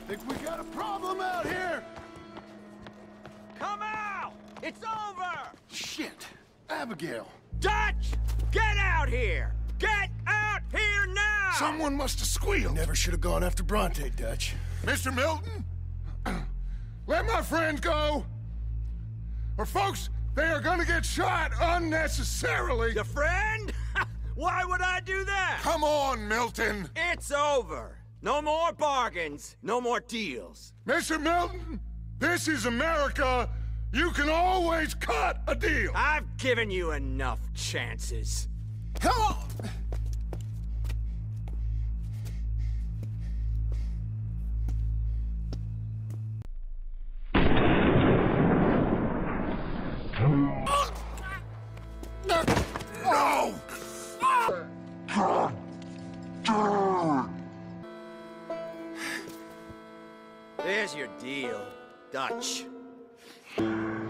Think we got a problem out here? Come out! It's over! Shit. Abigail. Dutch! Get out here! Get out here now! Someone must have squealed. Never should have gone after Bronte, Dutch. Mr. Milton? Let my friends go! Or folks, they are gonna get shot unnecessarily! Your friend? Why would I do that? Come on, Milton! It's over. No more bargains, no more deals. Mr. Milton, this is America. You can always cut a deal. I've given you enough chances. Come on! No! There's your deal, Dutch.